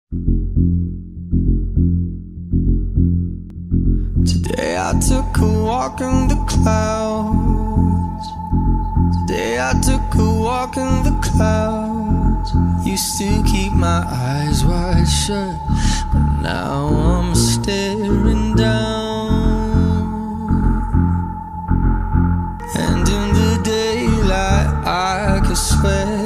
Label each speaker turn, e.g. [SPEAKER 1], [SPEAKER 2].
[SPEAKER 1] Today I took a walk in the clouds. Today I took a walk in the clouds. Used to keep my eyes wide shut, but now I'm staring down. And in the daylight I could swear